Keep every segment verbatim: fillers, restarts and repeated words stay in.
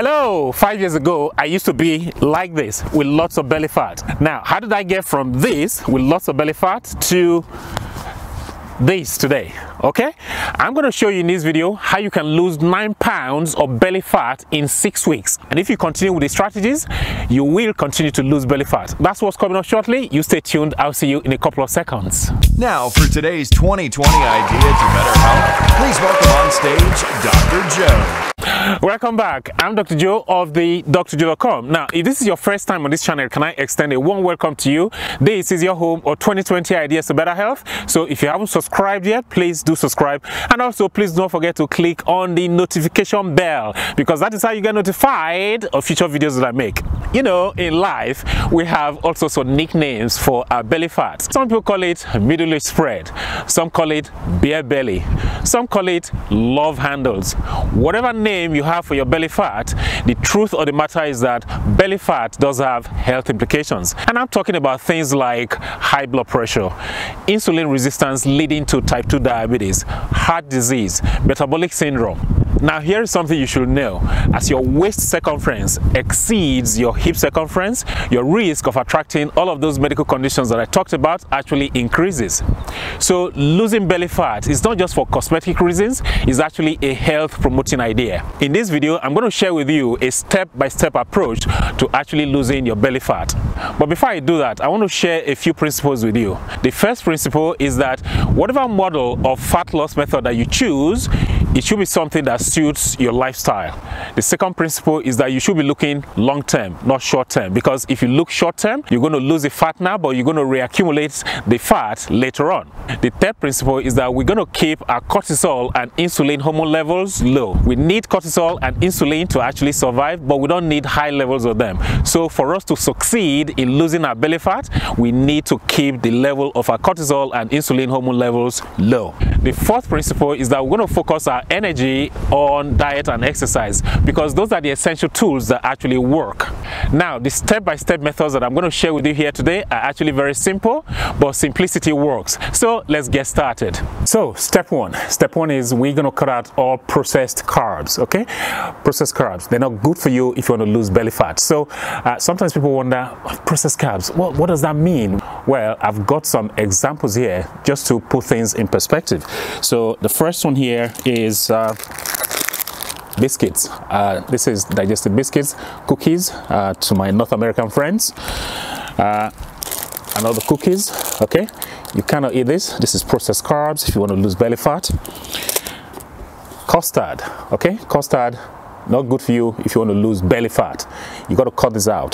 Hello, five years ago I used to be like this with lots of belly fat. Now, how did I get from this with lots of belly fat to this today? Okay, I'm going to show you in this video how you can lose nine pounds of belly fat in six weeks, and if you continue with the strategies, you will continue to lose belly fat. That's what's coming up shortly. You stay tuned. I'll see you in a couple of seconds. Now for today's twenty twenty idea to better health, please welcome on stage Doctor Joe. Welcome back. I'm Doctor Joe of the D R joe dot com. Now, if this is your first time on this channel, can I extend a warm welcome to you? This is your home of twenty twenty ideas to better health. So if you haven't subscribed yet, please do subscribe, and also please don't forget to click on the notification bell, because that is how you get notified of future videos that I make. You know, in life we have also some nicknames for our belly fat. Some people call it middle age spread, some call it beer belly, some call it love handles. Whatever name you have for your belly fat, the truth of the matter is that belly fat does have health implications, and I'm talking about things like high blood pressure, insulin resistance leading to type two diabetes, heart disease, metabolic syndrome. Now, here is something you should know. As your waist circumference exceeds your hip circumference, your risk of attracting all of those medical conditions that I talked about actually increases. So losing belly fat is not just for cosmetic reasons, it's actually a health promoting idea. In this video, I'm going to share with you a step-by-step approach to actually losing your belly fat. But before I do that, I want to share a few principles with you. The first principle is that whatever model of fat loss method that you choose, it should be something that suits your lifestyle. The second principle is that you should be looking long term, not short term, because if you look short term, you're going to lose the fat now, but you're going to reaccumulate the fat later on. The third principle is that we're going to keep our cortisol and insulin hormone levels low. We need cortisol and insulin to actually survive, but we don't need high levels of them. So for us to succeed in losing our belly fat, we need to keep the level of our cortisol and insulin hormone levels low. The fourth principle is that we're going to focus our energy on diet and exercise, because those are the essential tools that actually work. Now, the step-by-step methods that I'm going to share with you here today are actually very simple, but simplicity works. So let's get started. So step one step one is we're going to cut out all processed carbs. Okay, processed carbs, they're not good for you if you want to lose belly fat. So uh, sometimes people wonder, processed carbs, what, what does that mean? Well, I've got some examples here just to put things in perspective. So the first one here is uh, biscuits. Uh, this is digestive biscuits, cookies uh, to my North American friends. Uh, another cookies. Okay, you cannot eat this. This is processed carbs if you want to lose belly fat. Custard. Okay, custard, not good for you if you want to lose belly fat. You got to cut this out.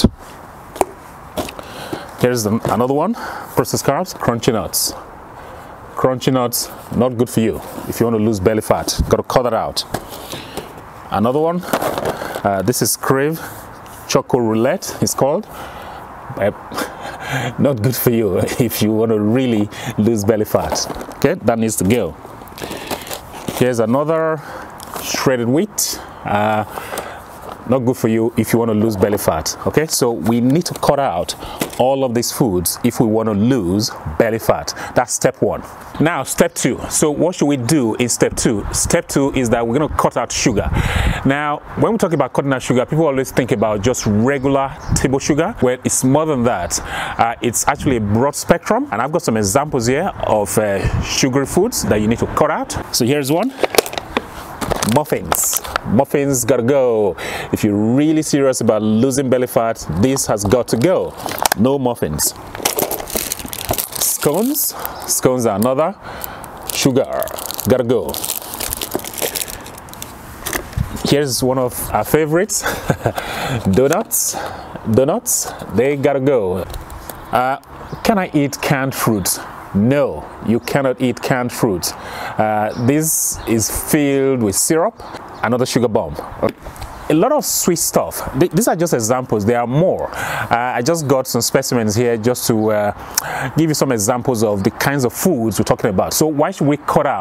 Here's the, another one, processed carbs, crunchy nuts. Crunchy nuts, not good for you if you want to lose belly fat. Got to cut that out. Another one, uh, this is Crave Choco Roulette, it's called. Uh, not good for you if you want to really lose belly fat. Okay, that needs to go. Here's another shredded wheat. Uh, not good for you if you want to lose belly fat. Okay, so we need to cut out all of these foods if we want to lose belly fat. That's step one. Now, step two. So what should we do in step two? Step two is that we're going to cut out sugar. Now, when we talk about cutting out sugar, people always think about just regular table sugar. Well, it's more than that. Uh, it's actually a broad spectrum, and I've got some examples here of uh, sugary foods that you need to cut out. So here's one. Muffins. Muffins gotta go. If you're really serious about losing belly fat, this has got to go. No muffins. Scones. Scones are another. Sugar. Gotta go. Here's one of our favorites. Donuts. Donuts. They gotta go. Uh, can I eat canned fruits? No, you cannot eat canned fruit. Uh, this is filled with syrup, another sugar bomb. A lot of sweet stuff. These are just examples. There are more. Uh, I just got some specimens here just to uh, give you some examples of the kinds of foods we're talking about. So why should we cut out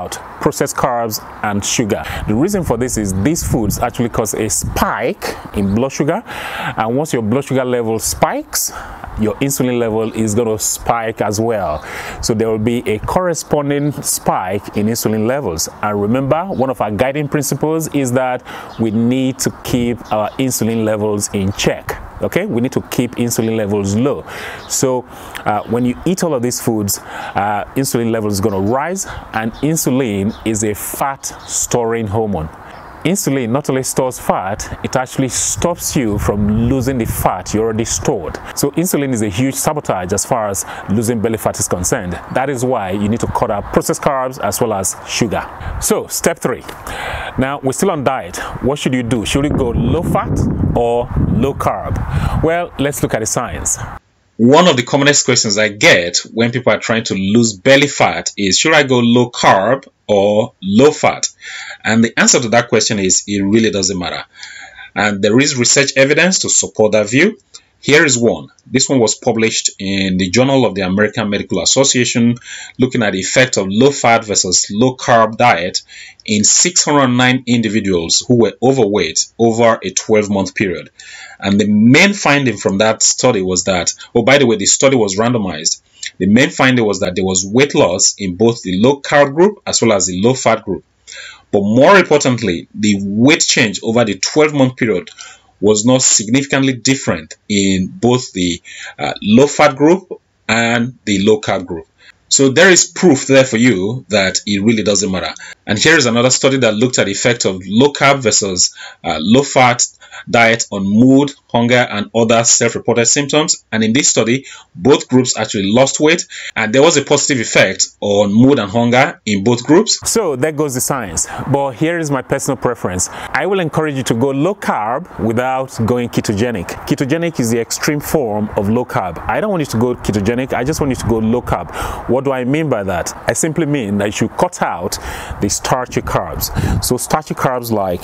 processed carbs and sugar. The reason for this is these foods actually cause a spike in blood sugar, and once your blood sugar level spikes, your insulin level is going to spike as well. So there will be a corresponding spike in insulin levels. And remember, one of our guiding principles is that we need to keep our insulin levels in check. Okay, we need to keep insulin levels low. So uh, when you eat all of these foods, uh, insulin levels is going to rise, and insulin is a fat storing hormone. Insulin not only stores fat, it actually stops you from losing the fat you already stored. So insulin is a huge sabotage as far as losing belly fat is concerned. That is why you need to cut out processed carbs as well as sugar. So step three. Now we're still on diet. What should you do? Should you go low fat or low carb? Well, let's look at the science. One of the commonest questions I get when people are trying to lose belly fat is, should I go low carb or low fat? And the answer to that question is, it really doesn't matter. And there is research evidence to support that view. Here is one. This one was published in the Journal of the American Medical Association, looking at the effect of low fat versus low carb diet in six hundred nine individuals who were overweight over a twelve month period. And the main finding from that study was that, oh, by the way, the study was randomized. The main finding was that there was weight loss in both the low carb group as well as the low fat group. But more importantly, the weight change over the twelve month period was not significantly different in both the uh, low fat group and the low carb group. So there is proof there for you that it really doesn't matter. And here is another study that looked at the effect of low carb versus uh, low fat diet on mood, hunger, and other self-reported symptoms. And in this study, both groups actually lost weight, and there was a positive effect on mood and hunger in both groups. So there goes the science. But here is my personal preference. I will encourage you to go low carb without going ketogenic. Ketogenic is the extreme form of low carb. I don't want you to go ketogenic. I just want you to go low carb. What do I mean by that? I simply mean that you should cut out the starchy carbs. So starchy carbs like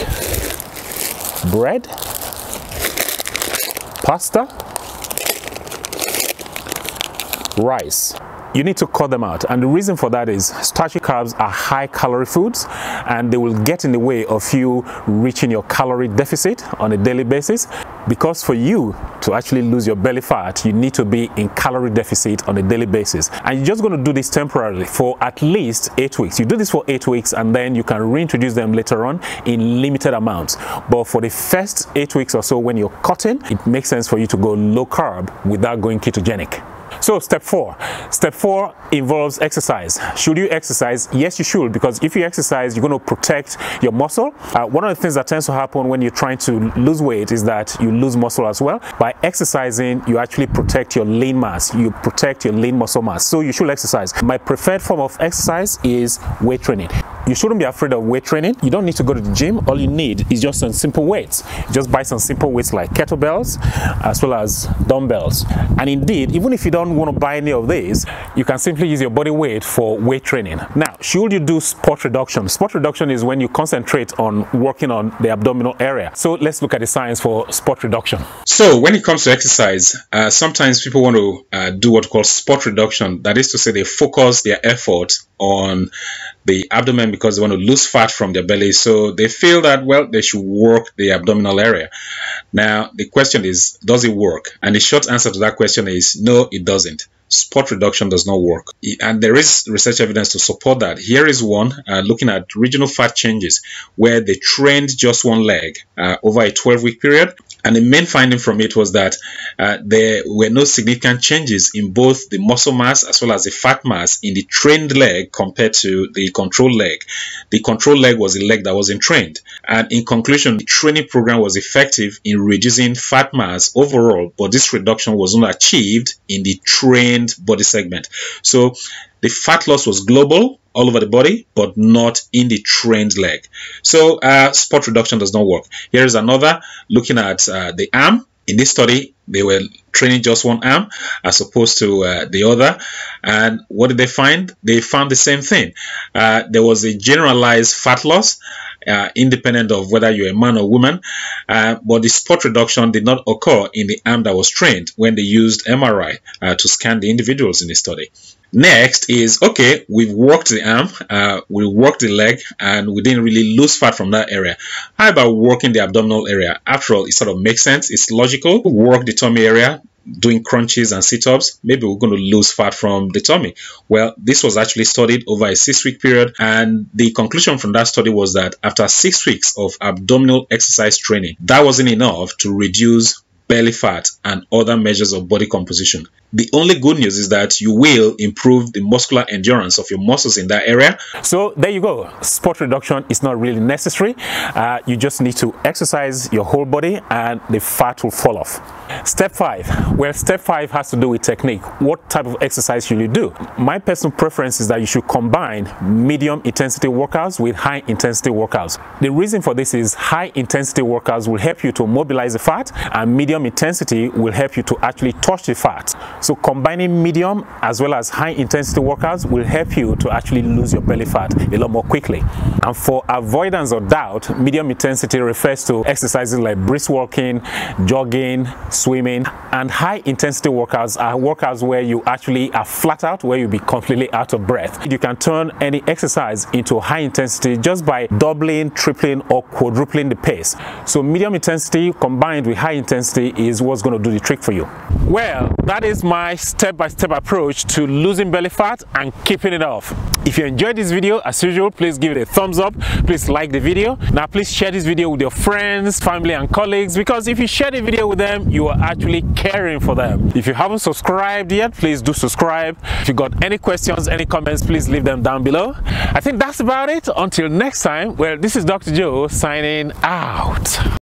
bread, pasta, rice. You need to cut them out, and the reason for that is starchy carbs are high calorie foods, and they will get in the way of you reaching your calorie deficit on a daily basis. Because for you to actually lose your belly fat, you need to be in calorie deficit on a daily basis, and you're just going to do this temporarily for at least eight weeks. You do this for eight weeks, and then you can reintroduce them later on in limited amounts. But for the first eight weeks or so, when you're cutting, it makes sense for you to go low carb without going ketogenic. So step four. Step four involves exercise. Should you exercise? Yes, you should, because if you exercise, you're going to protect your muscle. Uh, one of the things that tends to happen when you're trying to lose weight is that you lose muscle as well. By exercising, you actually protect your lean mass. You protect your lean muscle mass. So you should exercise. My preferred form of exercise is weight training. You shouldn't be afraid of weight training. You don't need to go to the gym. All you need is just some simple weights. Just buy some simple weights like kettlebells as well as dumbbells. And indeed, even if you don't want to buy any of these, you can simply use your body weight for weight training. Now, should you do spot reduction? Spot reduction is when you concentrate on working on the abdominal area. So let's look at the science for spot reduction. So when it comes to exercise, uh, sometimes people want to uh, do what we call spot reduction. That is to say, they focus their effort on the abdomen because they want to lose fat from their belly. So they feel that, well, they should work the abdominal area. Now, the question is, does it work? And the short answer to that question is, no, it doesn't. Spot reduction does not work. And there is research evidence to support that. Here is one uh, looking at regional fat changes where they trained just one leg uh, over a twelve week period. And the main finding from it was that uh, there were no significant changes in both the muscle mass as well as the fat mass in the trained leg compared to the control leg. The control leg was the leg that wasn't trained. And in conclusion, the training program was effective in reducing fat mass overall, but this reduction was not achieved in the trained body segment. So the fat loss was global all over the body, but not in the trained leg. So uh, spot reduction does not work. Here is another looking at uh, the arm. In this study, they were training just one arm as opposed to uh, the other. And what did they find? They found the same thing. Uh, there was a generalized fat loss, uh, independent of whether you're a man or woman. Uh, but the spot reduction did not occur in the arm that was trained when they used M R I uh, to scan the individuals in the study. Next is, okay, we've worked the arm, uh, we worked the leg, and we didn't really lose fat from that area. How about working the abdominal area? After all, it sort of makes sense. It's logical. Work the tummy area, doing crunches and sit-ups. Maybe we're going to lose fat from the tummy. Well, this was actually studied over a six-week period, and the conclusion from that study was that after six weeks of abdominal exercise training, that wasn't enough to reduce belly fat and other measures of body composition. The only good news is that you will improve the muscular endurance of your muscles in that area. So there you go. Spot reduction is not really necessary. Uh, you just need to exercise your whole body and the fat will fall off. Step five. Well, step five has to do with technique. What type of exercise should you do? My personal preference is that you should combine medium intensity workouts with high intensity workouts. The reason for this is high intensity workouts will help you to mobilize the fat, and medium intensity will help you to actually touch the fat. So combining medium as well as high intensity workouts will help you to actually lose your belly fat a lot more quickly. And for avoidance of doubt, medium intensity refers to exercises like brisk walking, jogging, swimming, and high intensity workouts are workouts where you actually are flat out, where you'll be completely out of breath. You can turn any exercise into high intensity just by doubling, tripling, or quadrupling the pace. So medium intensity combined with high intensity is what's going to do the trick for you. Well, that is my step-by-step approach to losing belly fat and keeping it off. If you enjoyed this video, as usual, please give it a thumbs up. Please like the video. Now, please share this video with your friends, family, and colleagues, because if you share the video with them, you are actually caring for them. If you haven't subscribed yet, please do subscribe. If you got any questions, any comments, please leave them down below. I think that's about it. Until next time, well, this is Doctor Joe signing out.